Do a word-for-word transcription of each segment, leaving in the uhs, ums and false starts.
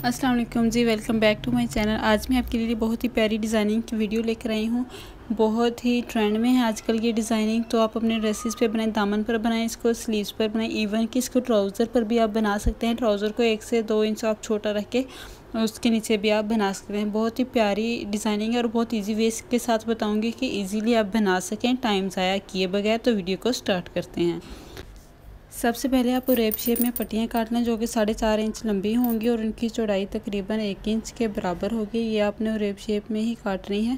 अस्सलाम वालेकुम जी, welcome back to my channel. आज मैं आपके लिए बहुत ही प्यारी डिज़ाइनिंग की वीडियो लेकर आई हूँ। बहुत ही ट्रेंड में है आजकल ये डिज़ाइनिंग। तो आप अपने ड्रेसेस पे बनाएं, दामन पर बनाएं, इसको स्लीव्स पर बनाएं, इवन कि इसको ट्राउज़र पर भी आप बना सकते हैं। ट्राउज़र को एक से दो इंच आप छोटा रख के उसके नीचे भी आप बना सकते हैं। बहुत ही प्यारी डिज़ाइनिंग है और बहुत ईजी वे के साथ बताऊँगी कि ईज़िली आप बना सकें टाइम ज़ाया किए बगैर। तो वीडियो को स्टार्ट करते हैं। सबसे पहले आपको रेप शेप में पट्टियाँ काट लें जो कि साढ़े चार इंच लंबी होंगी और उनकी चौड़ाई तकरीबन एक इंच के बराबर होगी। ये आपने रेप शेप में ही काटनी है।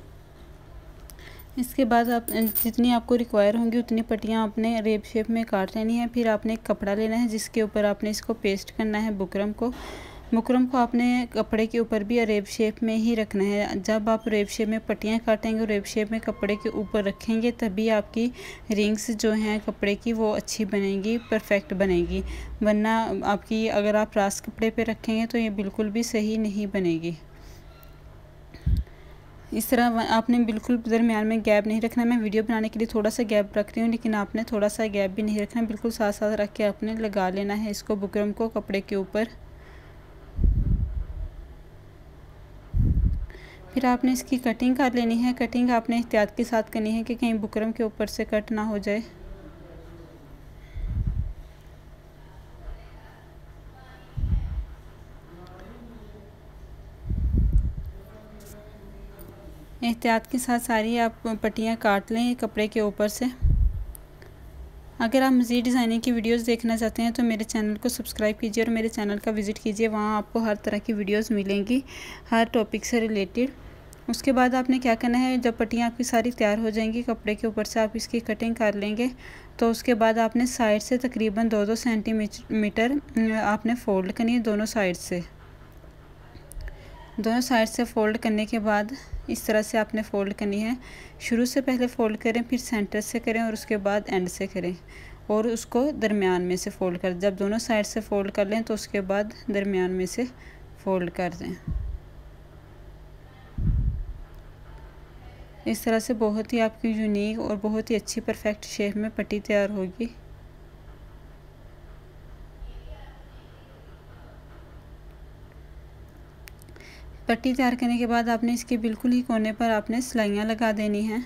इसके बाद आप जितनी आपको रिक्वायर होंगी उतनी पट्टियाँ आपने रेप शेप में काट लेनी है। फिर आपने एक कपड़ा लेना है जिसके ऊपर आपने इसको पेस्ट करना है बुकरम को। बुकरम को आपने कपड़े के ऊपर भी रेप शेप में ही रखना है। जब आप रेप शेप में पट्टियाँ काटेंगे और रेप शेप में कपड़े के ऊपर रखेंगे तभी आपकी रिंग्स जो हैं कपड़े की वो अच्छी बनेगी, परफेक्ट बनेगी। वरना आपकी अगर आप रास कपड़े पे रखेंगे तो ये बिल्कुल भी सही नहीं बनेगी। इस तरह आपने बिल्कुल दरमियान में गैप नहीं रखना। मैं वीडियो बनाने के लिए थोड़ा सा गैप रख रही हूँ, लेकिन आपने थोड़ा सा गैप भी नहीं रखना। बिल्कुल साथ साथ रख के आपने लगा लेना है इसको बुकरम को कपड़े के ऊपर। फिर आपने इसकी कटिंग कर लेनी है। कटिंग आपने एहतियात के साथ करनी है कि कहीं बुकरम के ऊपर से कट ना हो जाए। एहतियात के साथ सारी आप पट्टियाँ काट लें कपड़े के ऊपर से। अगर आप मज़ीद डिज़ाइनिंग की वीडियोस देखना चाहते हैं तो मेरे चैनल को सब्सक्राइब कीजिए और मेरे चैनल का विज़िट कीजिए। वहाँ आपको हर तरह की वीडियोस मिलेंगी हर टॉपिक से रिलेटेड। उसके बाद आपने क्या करना है, जब पट्टियाँ आपकी सारी तैयार हो जाएंगी कपड़े के ऊपर से आप इसकी कटिंग कर लेंगे। तो उसके बाद आपने साइड से तकरीबन दो दो सेंटीमीटर आपने फ़ोल्ड करनी है। दोनों साइड से दोनों साइड से फ़ोल्ड करने के बाद इस तरह से आपने फ़ोल्ड करनी है। शुरू से पहले फ़ोल्ड करें, फिर सेंटर से करें और उसके बाद एंड से करें और उसको दरमियान में से फ़ोल्ड कर। जब दोनों साइड से फ़ोल्ड कर लें तो उसके बाद दरमियान में से फ़ोल्ड कर दें। इस तरह से बहुत ही आपकी यूनिक और बहुत ही अच्छी परफेक्ट शेप में पट्टी तैयार होगी। पट्टी तैयार करने के बाद आपने इसके बिल्कुल ही कोने पर आपने सिलाइयाँ लगा देनी हैं।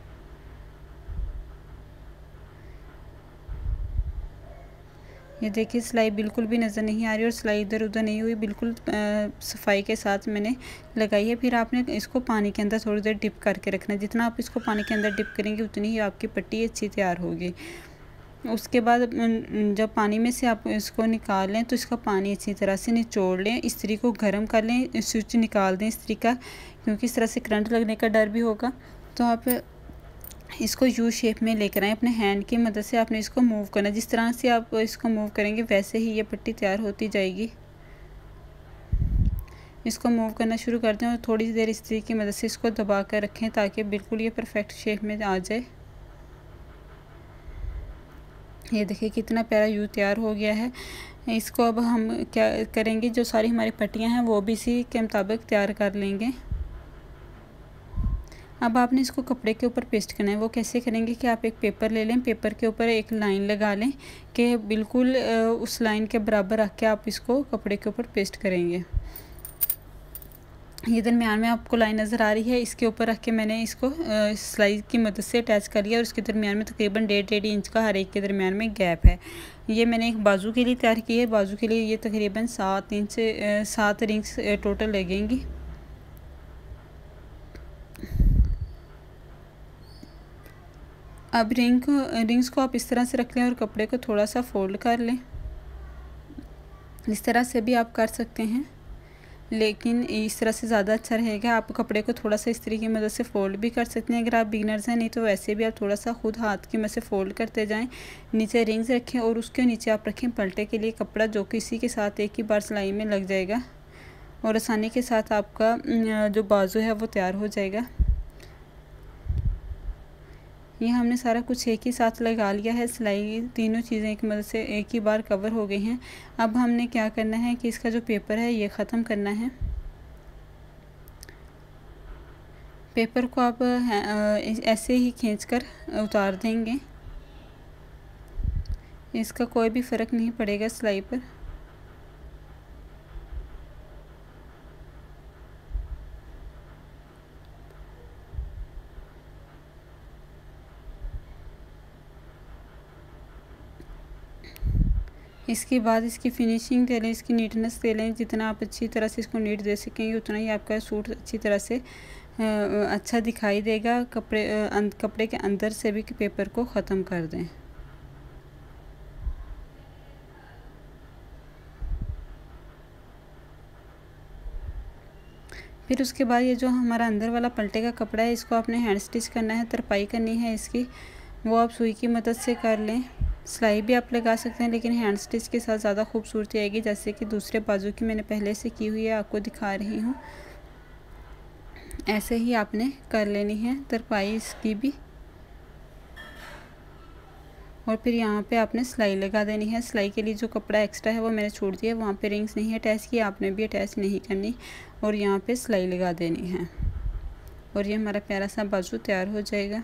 ये देखिए सिलाई बिल्कुल भी नज़र नहीं आ रही और सिलाई इधर उधर नहीं हुई, बिल्कुल सफाई के साथ मैंने लगाई है। फिर आपने इसको पानी के अंदर थोड़ी देर डिप करके रखना है। जितना आप इसको पानी के अंदर डिप करेंगे उतनी ही आपकी पट्टी अच्छी तैयार होगी। उसके बाद जब पानी में से आप इसको निकाल लें तो इसका पानी अच्छी तरह से निचोड़ लें। इस्त्री को गर्म कर लें, स्विच निकाल दें इस्त्री का, क्योंकि इस तरह से करंट लगने का डर भी होगा। तो आप इसको यू शेप में लेकर आएँ। अपने हैंड की मदद से आपने इसको मूव करना। जिस तरह से आप इसको मूव करेंगे वैसे ही ये पट्टी तैयार होती जाएगी। इसको मूव करना शुरू कर दें और थोड़ी देर इस्त्री की मदद से इसको दबा कर रखें ताकि बिल्कुल ये परफेक्ट शेप में आ जाए। ये देखिए कितना प्यारा यू तैयार हो गया है। इसको अब हम क्या करेंगे, जो सारी हमारी पट्टियाँ हैं वो भी इसी के मुताबिक तैयार कर लेंगे। अब आपने इसको कपड़े के ऊपर पेस्ट करना है। वो कैसे करेंगे कि आप एक पेपर ले लें, पेपर के ऊपर एक लाइन लगा लें कि बिल्कुल उस लाइन के बराबर रख के आप इसको कपड़े के ऊपर पेस्ट करेंगे। ये दरमियान में आपको लाइन नज़र आ रही है, इसके ऊपर रख के मैंने इसको सिलाई की मदद से अटैच कर लिया और इसके दरमियान में तकरीबन डेढ़ डेढ़ इंच का हर एक के दरमियान में गैप है। ये मैंने एक बाजू के लिए तैयार की है। बाजू के लिए ये तकरीबन सात इंच सात रिंग्स टोटल लगेंगी। अब रिंग को रिंग्स को आप इस तरह से रख लें और कपड़े को थोड़ा सा फोल्ड कर लें। इस तरह से भी आप कर सकते हैं, लेकिन इस तरह से ज़्यादा अच्छा रहेगा। आप कपड़े को थोड़ा सा इस्त्री की मदद से फ़ोल्ड भी कर सकते हैं अगर आप बिगनर्स हैं, नहीं तो वैसे भी आप थोड़ा सा खुद हाथ की मदद से फ़ोल्ड करते जाएं। नीचे रिंग्स रखें और उसके नीचे आप रखें पलटे के लिए कपड़ा, जो कि इसी के साथ एक ही बार सिलाई में लग जाएगा और आसानी के साथ आपका जो बाजू है वो तैयार हो जाएगा। ये हमने सारा कुछ एक ही साथ लगा लिया है। सिलाई तीनों चीज़ें की मदद से एक ही बार कवर हो गई हैं। अब हमने क्या करना है कि इसका जो पेपर है ये ख़त्म करना है। पेपर को आप ऐसे ही खींचकर उतार देंगे, इसका कोई भी फ़र्क नहीं पड़ेगा सिलाई पर। इसके बाद इसकी फिनिशिंग दे लें, इसकी नीटनेस दे लें। जितना आप अच्छी तरह से इसको नीट दे सकेंगे उतना ही आपका सूट अच्छी तरह से अच्छा दिखाई देगा। कपड़े कपड़े के अंदर से भी पेपर को ख़त्म कर दें। फिर उसके बाद ये जो हमारा अंदर वाला पलटे का कपड़ा है, इसको आपने हैंड स्टिच करना है, तरपाई करनी है इसकी, वो आप सुई की मदद से कर लें। सिलाई भी आप लगा सकते हैं, लेकिन हैंड स्टिच के साथ ज़्यादा खूबसूरती आएगी। जैसे कि दूसरे बाजू की मैंने पहले से की हुई है, आपको दिखा रही हूँ। ऐसे ही आपने कर लेनी है तरपाई इसकी भी। और फिर यहाँ पे आपने सिलाई लगा देनी है। सिलाई के लिए जो कपड़ा एक्स्ट्रा है वो मैंने छोड़ दिया, वहाँ पे रिंग्स नहीं अटैच की, आपने भी अटैच नहीं करनी। और यहाँ पे सिलाई लगा देनी है और ये हमारा प्यारा सा बाजू तैयार हो जाएगा।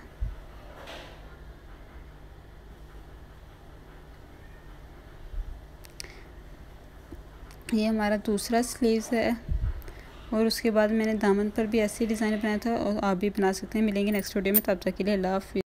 ये हमारा दूसरा स्लीव्स है और उसके बाद मैंने दामन पर भी ऐसे डिज़ाइन बनाया था और आप भी बना सकते हैं। मिलेंगे नेक्स्ट वीडियो में, तब तक के लिए अल्लाह हाफ़िज़।